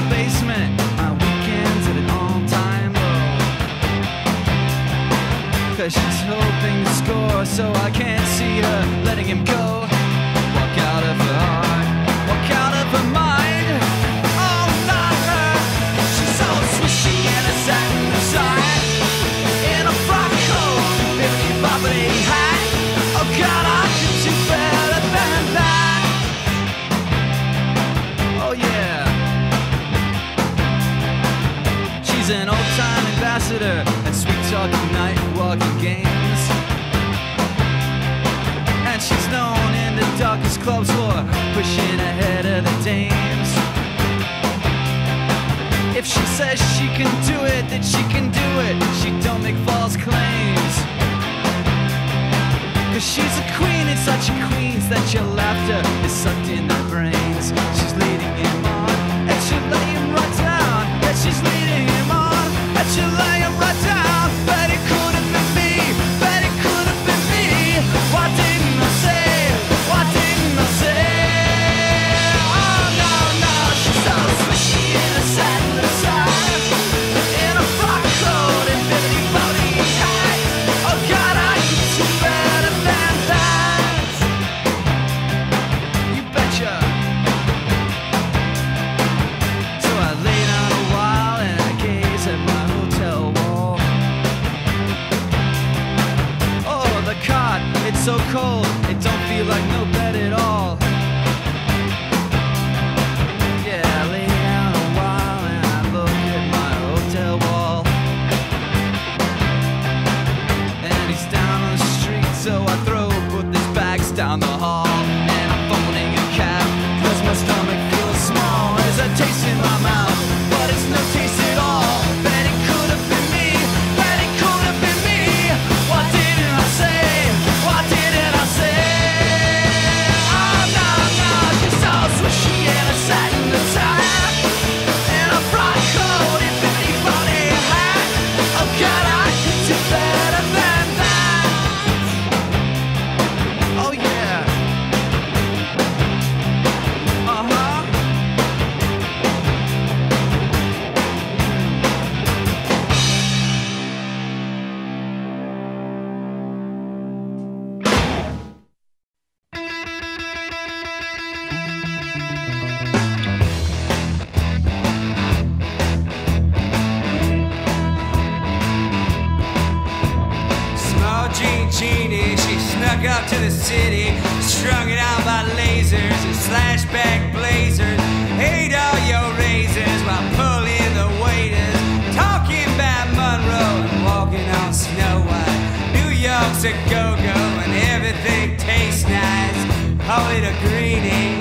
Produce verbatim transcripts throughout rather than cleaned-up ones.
basement, my weekends at an all-time low. Cause she's hoping to score, so I can't see her letting him go. Walk out of her heart, walk out of her mind. Oh, not her. She's so swishy and a satin side, in a frock coat, Billy Bobbly hat. Oh God, I could do better than that. Oh yeah. She's an old-time ambassador at sweet-talking night walking games, and she's known in the darkest clubs for pushing ahead of the dames. If she says she can do it, then she can do it. She don't make false claims. Cause she's a queen in such a queens that your laughter is sucked in their brains. She's leading him on, and she'll lay him right down. And she's leading him on, and she'll lay him right down. But it could have been me, but it could have been me. Why didn't I say, why didn't I say? Oh no, no, she's so swishy in a satin side, in a frock coat and Billy Bobbly hat. Oh God, I could do better than that. You betcha. So I lay down a while and I gaze at my hotel wall. Oh, the cot, it's so cold, it don't feel like no bed at all. Yeah, I lay down a while and I look at my hotel wall. And he's down on the street, so I throw both his bags down the hall. And I'm phoning a cab, cause my stomach feels small. There's a taste in my mouth, but it's no taste at all. Bet it could have been me, bet it could have been me. Why didn't I say, why didn't I say? Oh no, no, she's so swishy and a satin tie, and a frock coat and Billy Bobbly hat. Oh God, I could do better than that. Oh yeah. Uh-huh. Small Jean Genie, she snuck up to the city, strung it out by lasers and slashback blazers. Ate all your razors while pulling the waiters, talking about Monroe and walking on Snow White. New York's a go-go and everything tastes nice. Call it a greenie.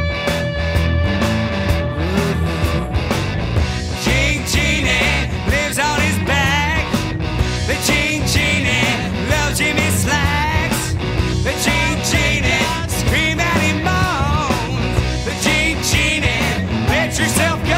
Jean Genie lives on his back. The Jean Genie loves Jimmy Slacks. The Jean Genie scream at him moans. The Jean Genie, let yourself go.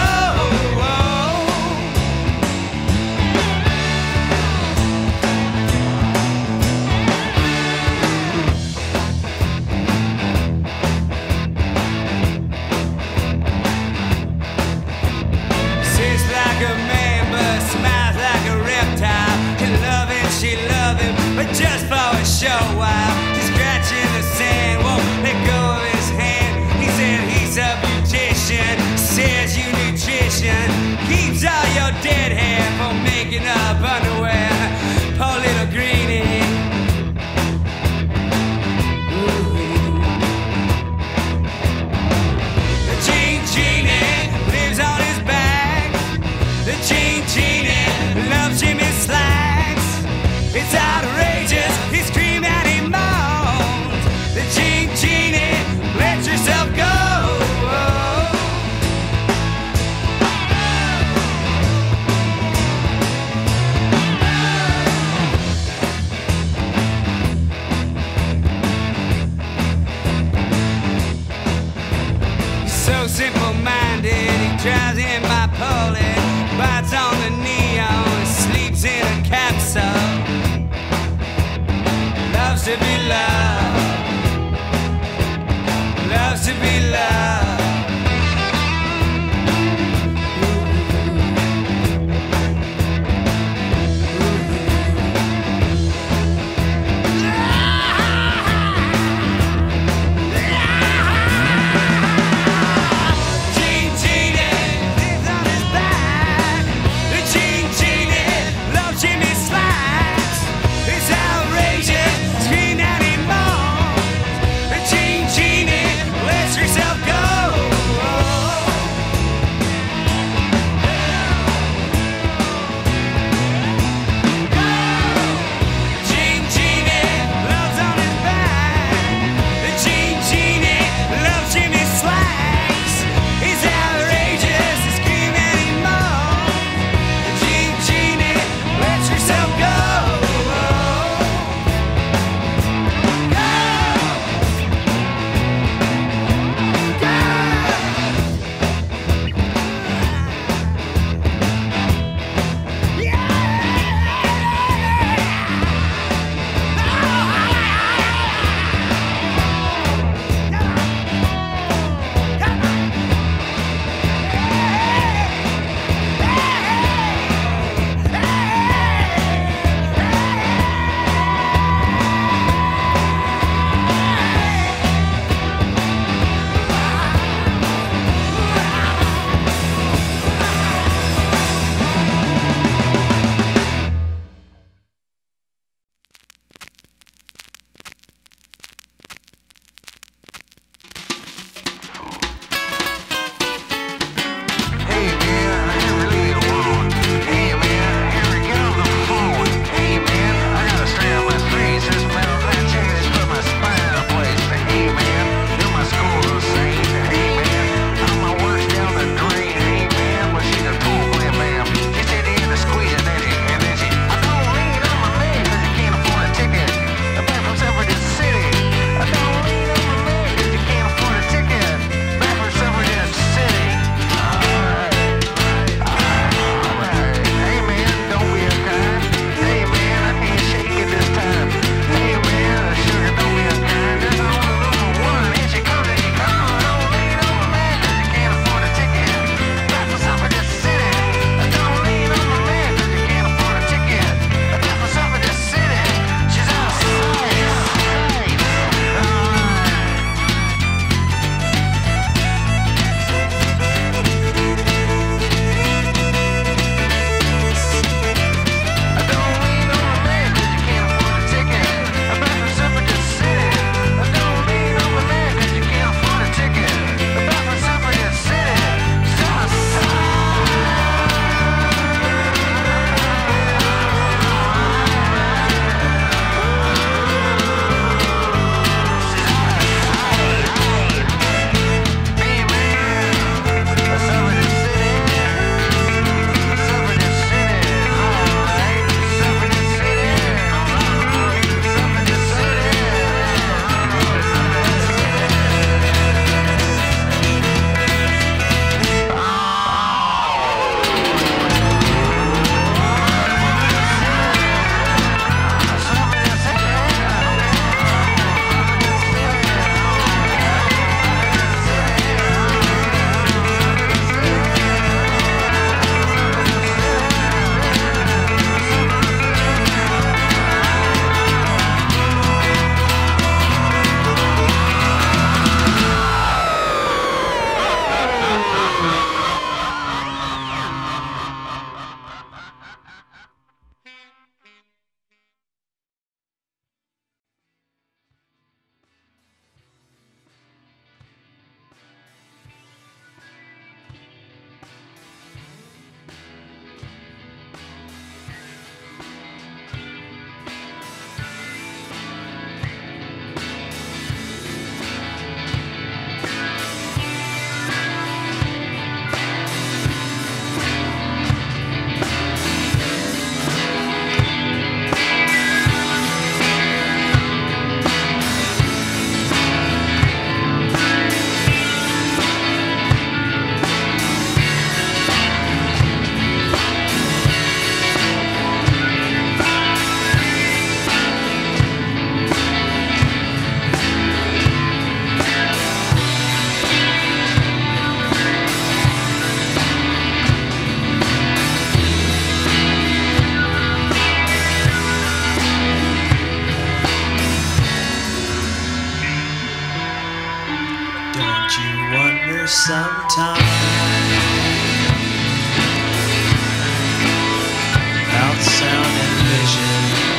Sits like a man but smiles like a reptile. He love him, she love him, but just for a short while. She's scratching the sand, won't let go of his hand. He said he's a beautician, says you nutrition, keeps all your dead hair from making up underwear. Poor little greenie. The Jean Genie lives on his back. The Jean Genie loves Jimmy Slacks. It's outrageous, he scream at him moans. The Jean Genie, let yourself go. So simple-minded, he drives in bipolar, bites on the neon, and sleeps in a capsule. Loves to be loved, loves to be loved. sometime. Out sound and vision.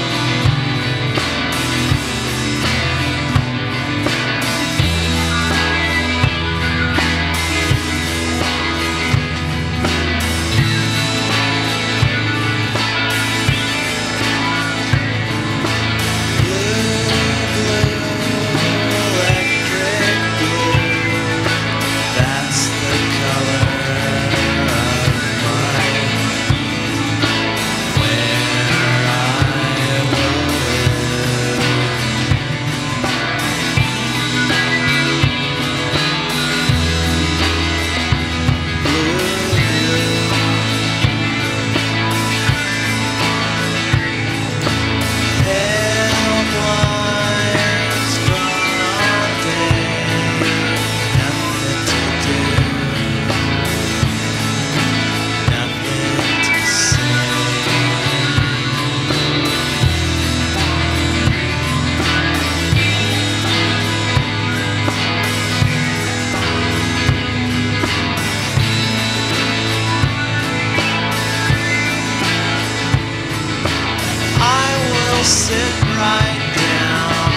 Sit right down.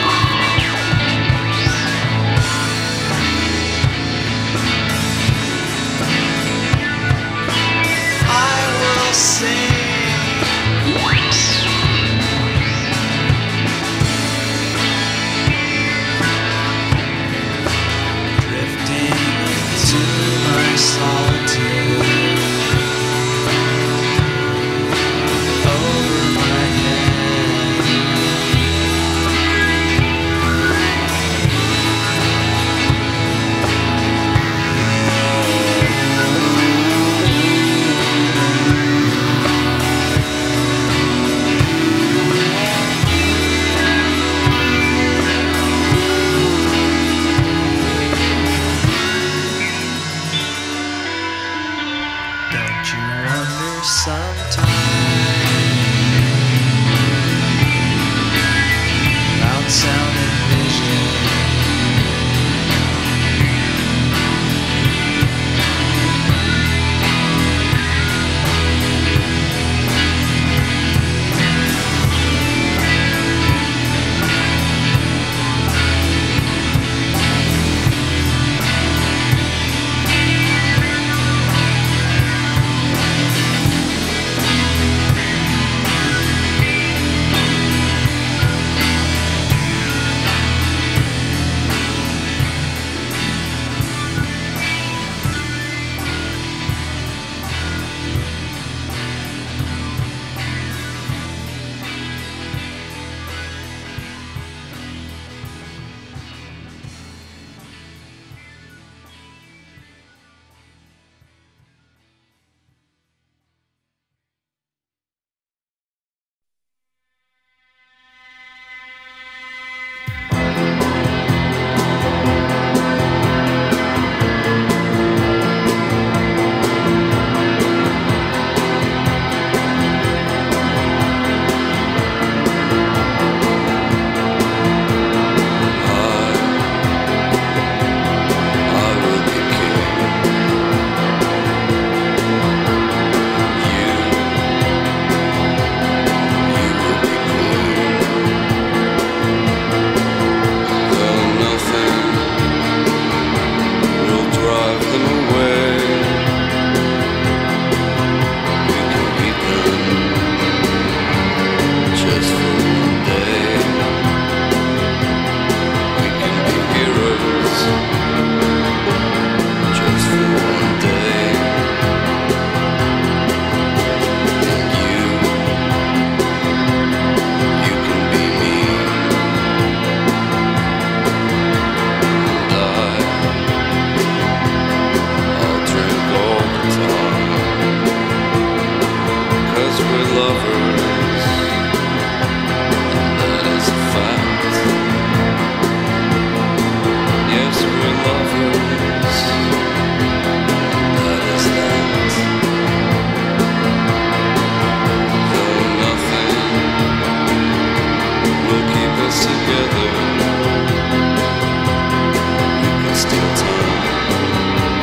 I will sing. Drifting into my solitude. Over my head. Don't you wonder sometimes about sound and vision? Together, we can steal time.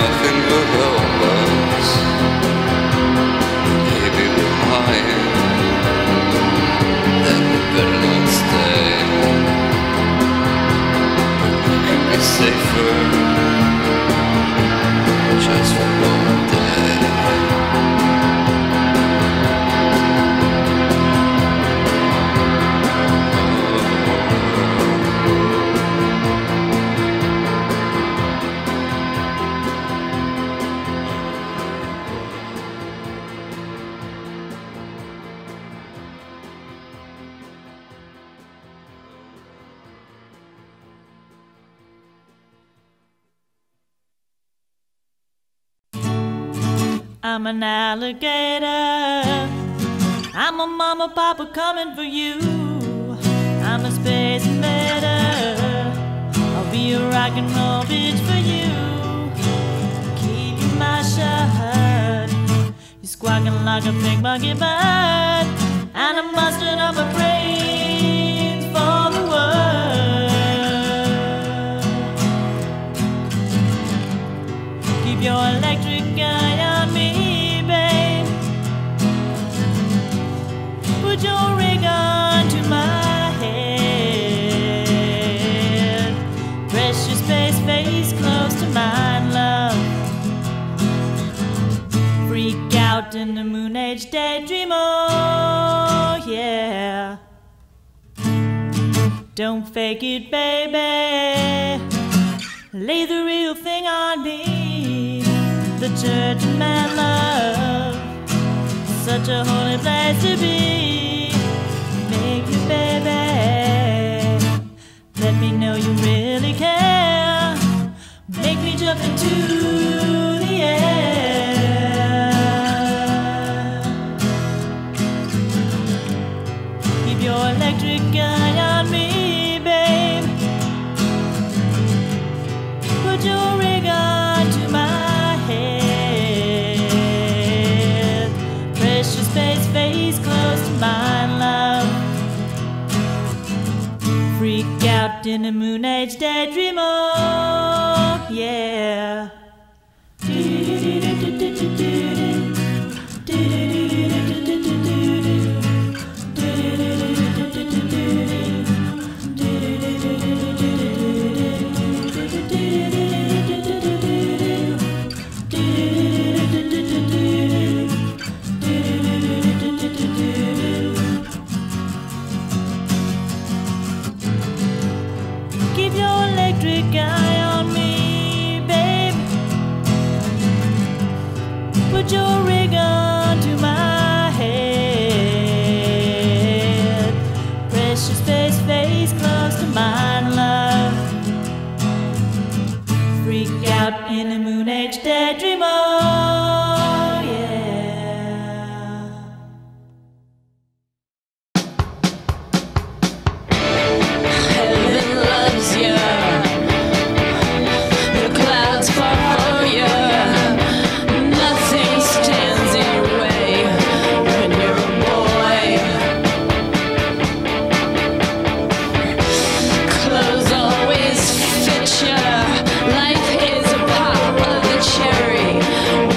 nothing will help us. Maybe we're lying, then we better not stay. We could be safer just for one day. I'm an alligator. I'm a mama, papa coming for you. I'm a space invader. I'll be a rock and roll bitch for you. Keep your mouth shut. You're squawking like a big monkey bird, and I'm busting up a brains for the world. Keep your electric eye on me. Put your ring on to my head. Press your space face close to mine, love. Freak out in the moon age daydream, oh yeah. Don't fake it, baby. Lay the real thing on me. The church of man love, such a holy place to be. Make you, baby, let me know you really care. Make me jump into the air. Keep your electric eye on me, babe. Put your ring on to my head. Press your space face close to mine, love. Freak out in a moon age daydream, oh yeah. Keep your electric eye on me, babe. Put your ring on to my head. Press your space face close to mine, love. Freak out in a moon age daydream, oh yeah. Heaven loves you. The clouds follow you. Nothing stands in your way when you're a boy. Clothes always fit you. Life is a pop of the cherry.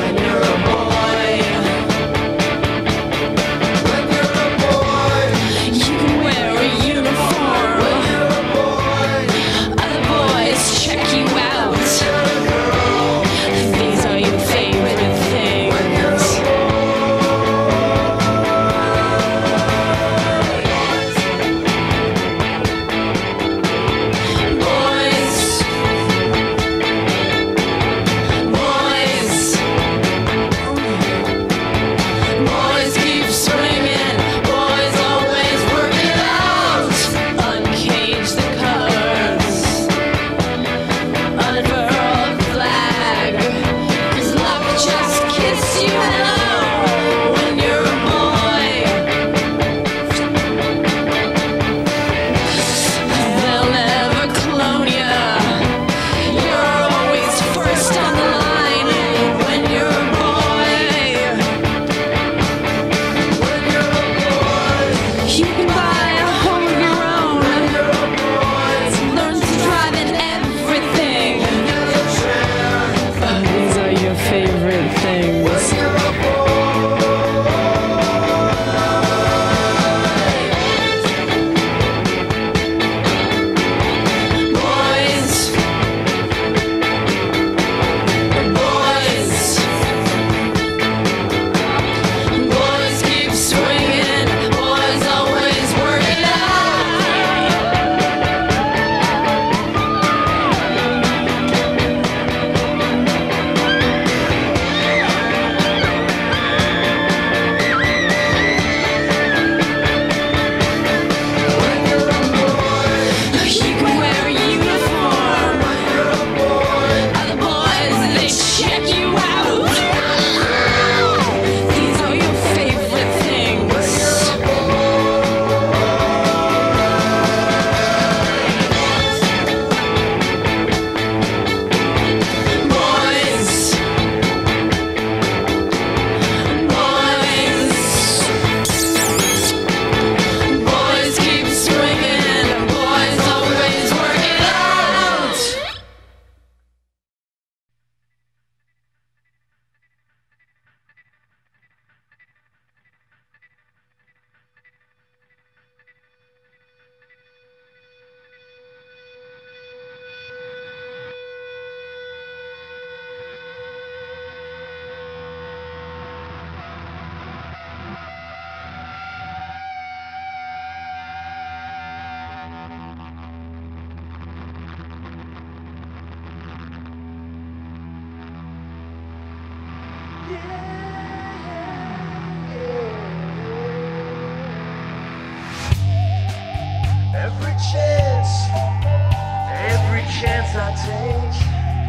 Every chance, every chance I take,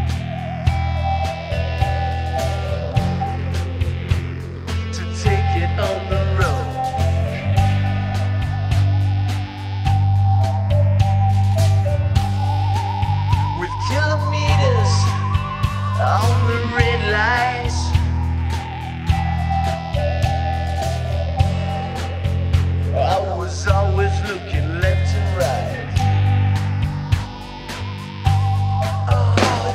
to take it on the road. With kilometers on the red lights, I was always looking left and right. Oh,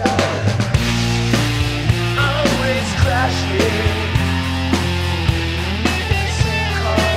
always crashing in the same car.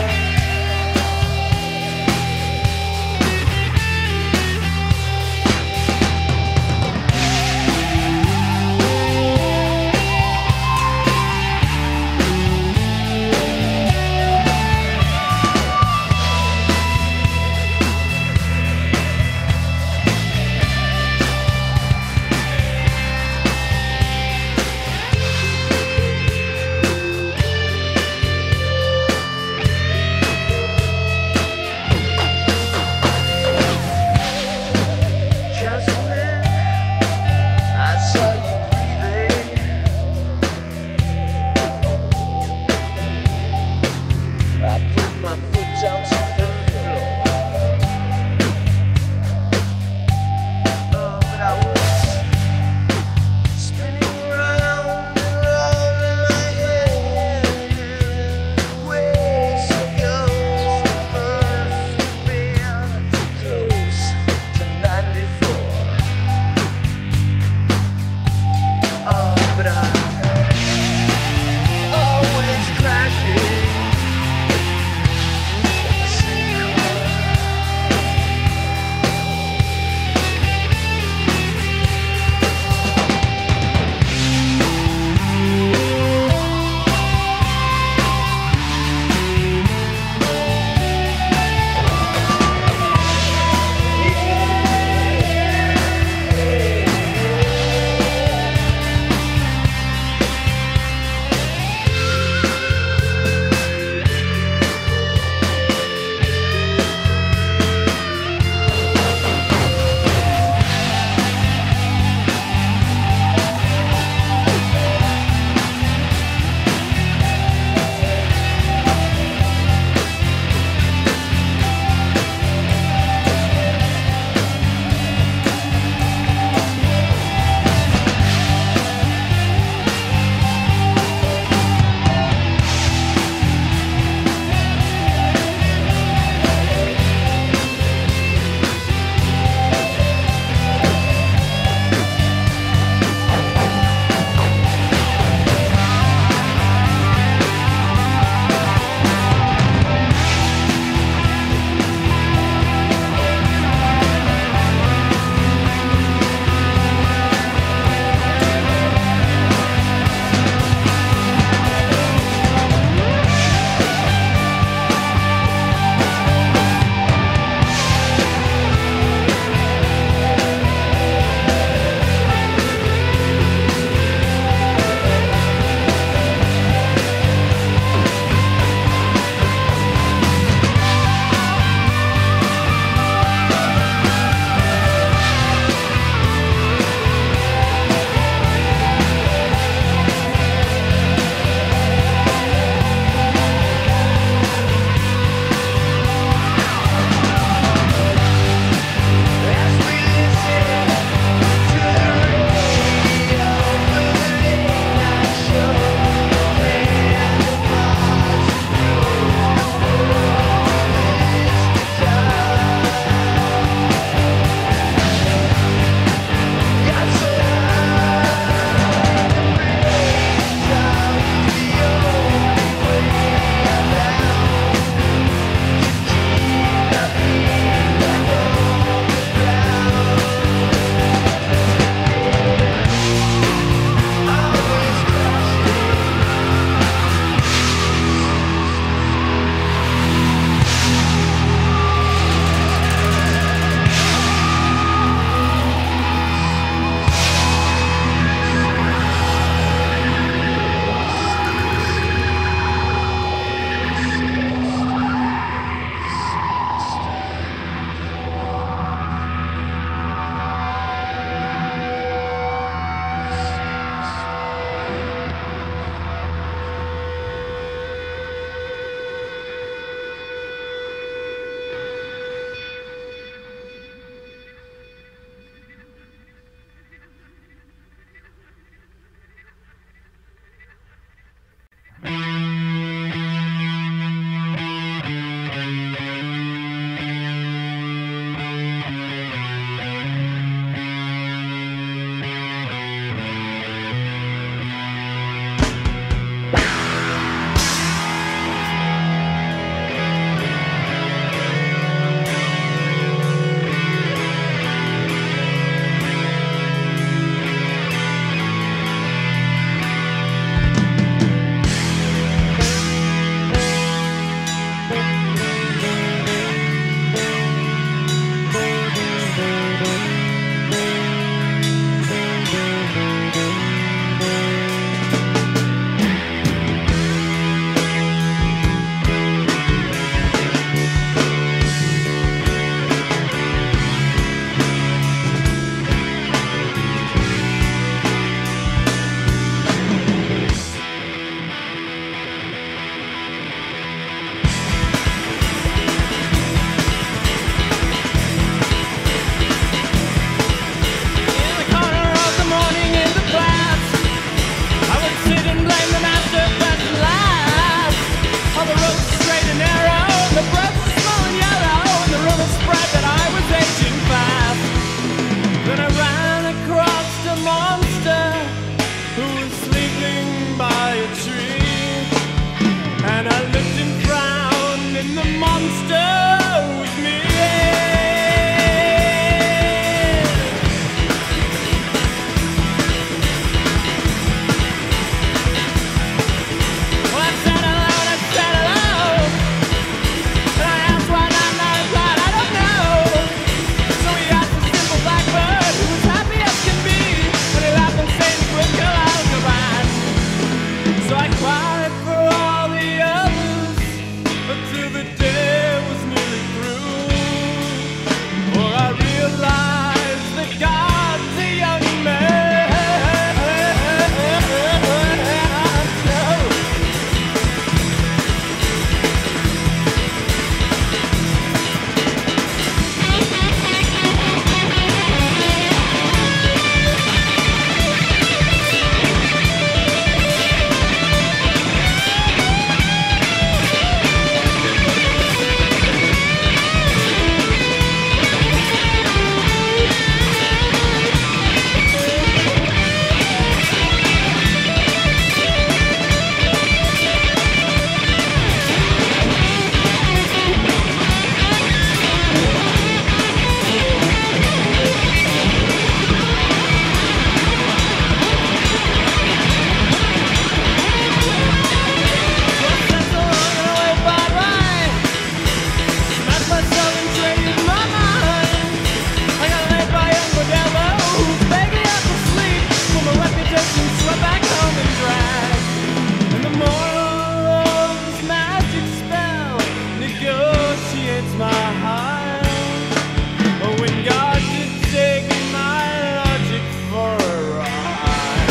taken, swept back home and dragged. And the moral of this magic spell negotiates my heart. But when God did take my logic for a ride.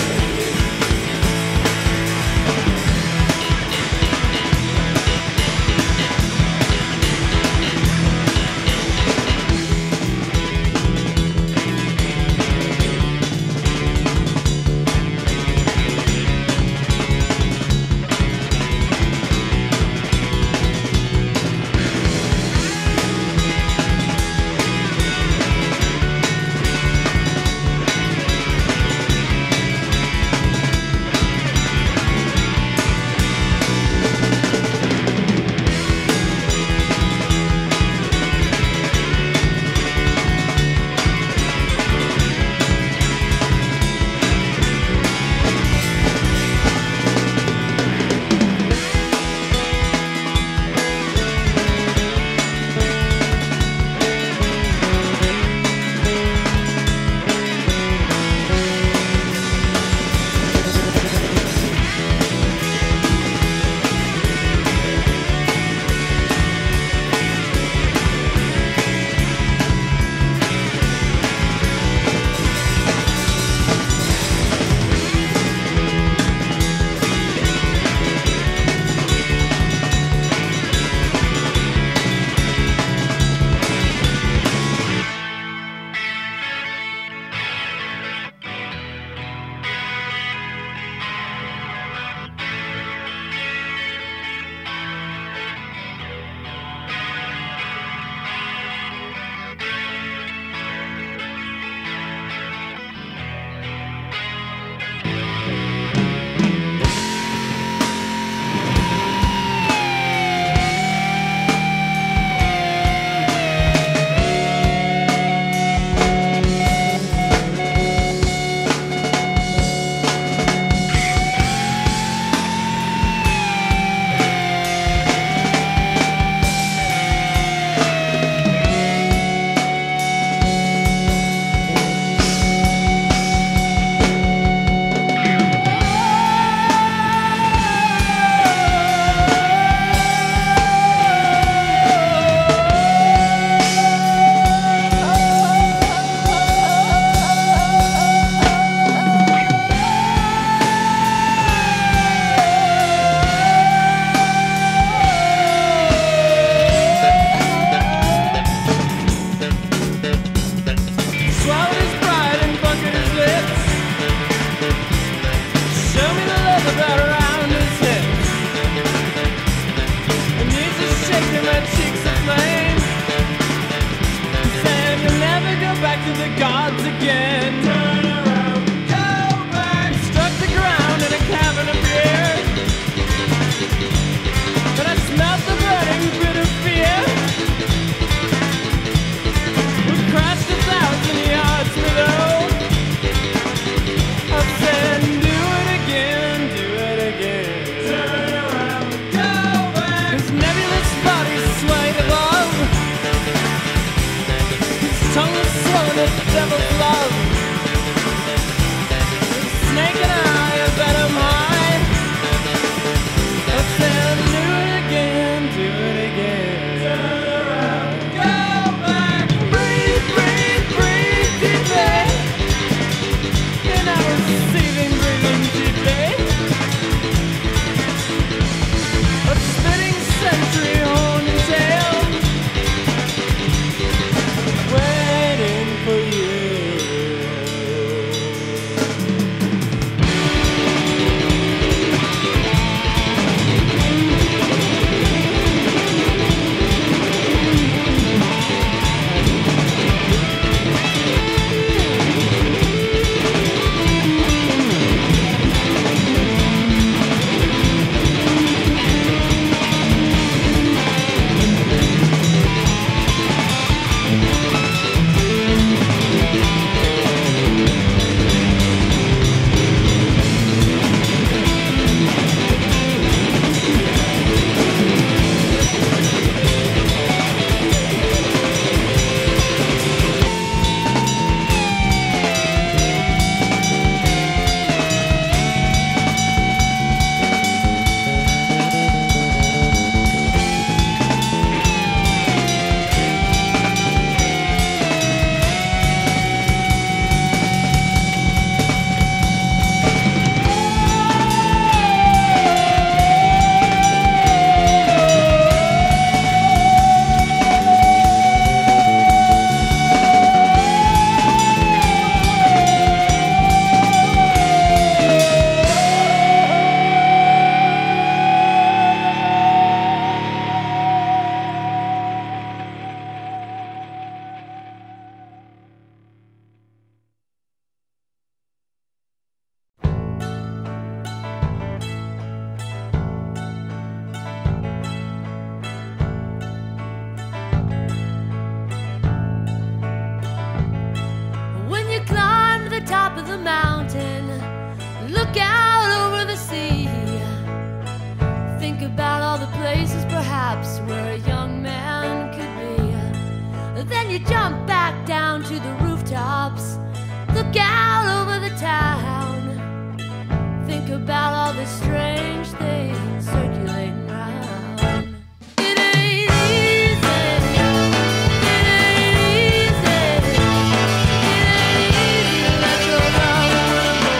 Look out over the sea. Think about all the places perhaps where a young man could be. Then you jump back down to the rooftops. Look out over the town. Think about all the strange things circulating round. It ain't easy. It ain't easy. It ain't easy to let your love go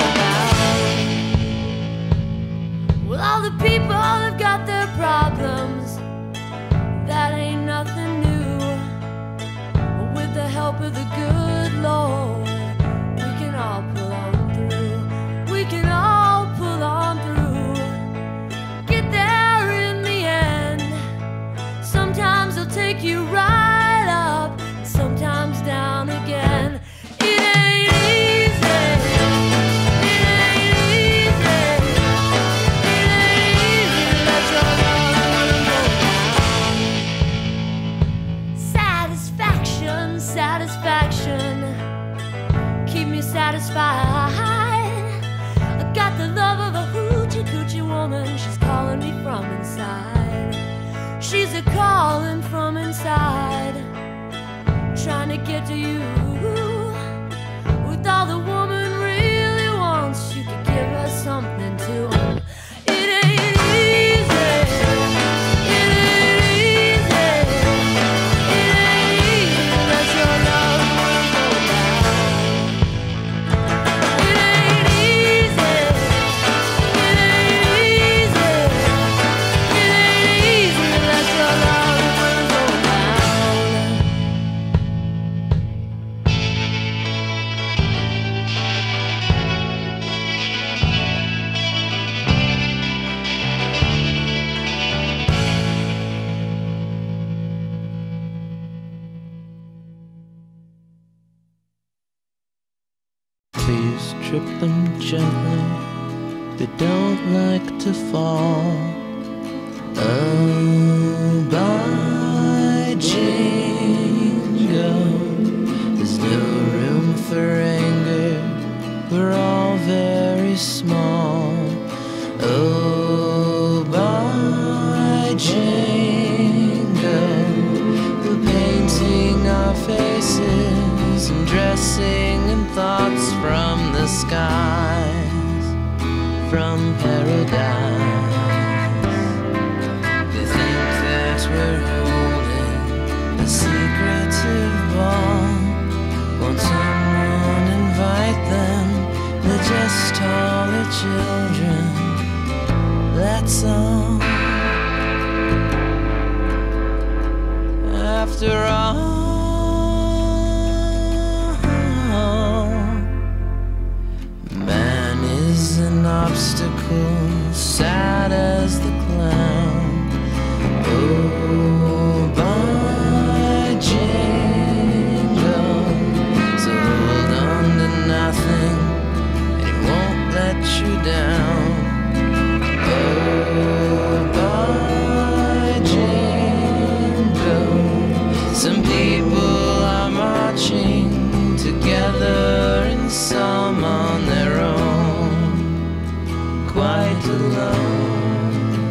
down. Well, all the people have got their problems. That ain't nothing new. With the help of the good Lord, we can all pull on through. We can all pull on through. Get there in the end. Sometimes they'll take you right up, sometimes down again. It ain't easy. It ain't easy. It ain't easy to let your love go down. Satisfaction, satisfaction. Keep me satisfied. I got the love of a hoochie coochie woman. She's calling me from inside. She's a calling from inside, trying to get to you. With all the woman really wants, you could give her something to. It ain't easy. It ain't easy. It ain't easy to let your love go down. It ain't easy. It ain't easy. It ain't easy to let your love go down. Please trip them gently, they don't like to fall. Oh, by Jingo, there's no room for anger, we're all very small. Oh, by Jingo, we're painting our faces and dressing in thoughts from the skies, from paradise. They think that we're holding a secretive ball. Won't someone invite them? They're just taller children, that's all. After all, man is an obstacle, sad as the clown. Oh, by Jingo, so hold on to nothing, and it won't let you down. Oh, by Jingo, some people are marching together and some on their own, quite alone.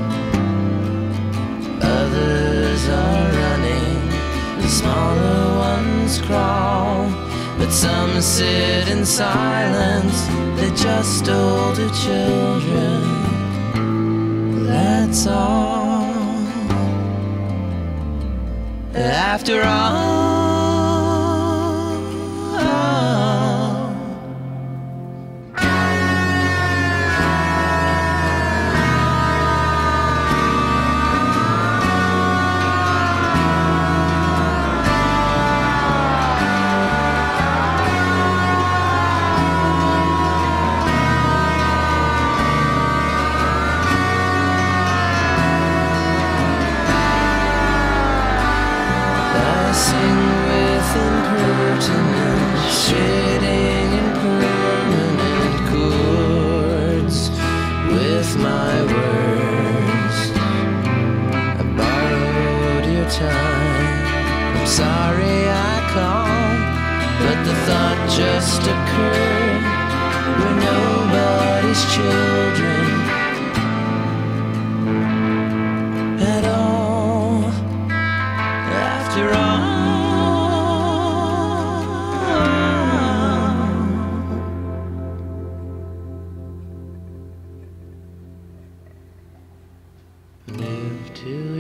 Others are running, the smaller ones crawl, but some sit in silence, they're just older children, that's all. After all, shading in permanent chords with my words. I borrowed your time, I'm sorry I called, but the thought just occurred where nobody his children at all. After all, live to